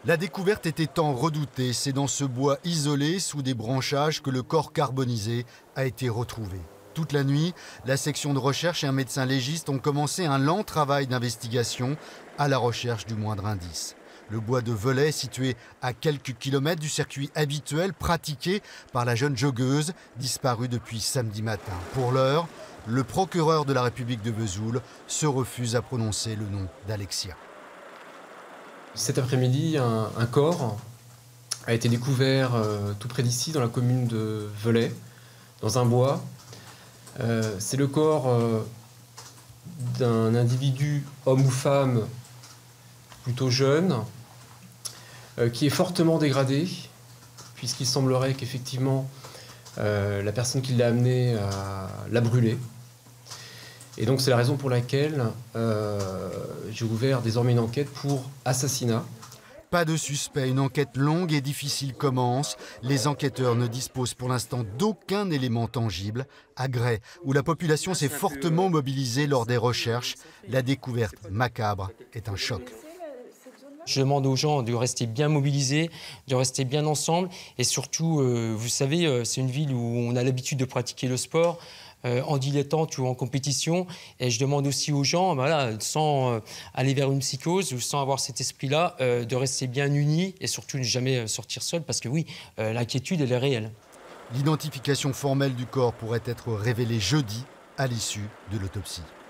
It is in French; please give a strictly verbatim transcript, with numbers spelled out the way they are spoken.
La découverte était tant redoutée. C'est dans ce bois isolé, sous des branchages, que le corps carbonisé a été retrouvé. Toute la nuit, la section de recherche et un médecin légiste ont commencé un lent travail d'investigation à la recherche du moindre indice. Le bois de Velay est situé à quelques kilomètres du circuit habituel pratiqué par la jeune joggeuse disparue depuis samedi matin. Pour l'heure, le procureur de la République de Vesoul se refuse à prononcer le nom d'Alexia. Cet après-midi, un, un corps a été découvert euh, tout près d'ici, dans la commune de Velay, dans un bois. Euh, c'est le corps euh, d'un individu, homme ou femme, plutôt jeune, euh, qui est fortement dégradé, puisqu'il semblerait qu'effectivement euh, la personne qui l'a amené l'a brûlé. Et donc c'est la raison pour laquelle euh, j'ai ouvert désormais une enquête pour assassinat. Pas de suspect, une enquête longue et difficile commence. Les enquêteurs ne disposent pour l'instant d'aucun élément tangible. À Gray, où la population s'est fortement mobilisée lors des recherches, la découverte macabre est un choc. Je demande aux gens de rester bien mobilisés, de rester bien ensemble. Et surtout, euh, vous savez, euh, c'est une ville où on a l'habitude de pratiquer le sport. Euh, en dilettante ou en compétition. Et je demande aussi aux gens, voilà, sans euh, aller vers une psychose ou sans avoir cet esprit-là, euh, de rester bien unis et surtout ne jamais sortir seul parce que oui, euh, l'inquiétude, elle est réelle. L'identification formelle du corps pourrait être révélée jeudi à l'issue de l'autopsie.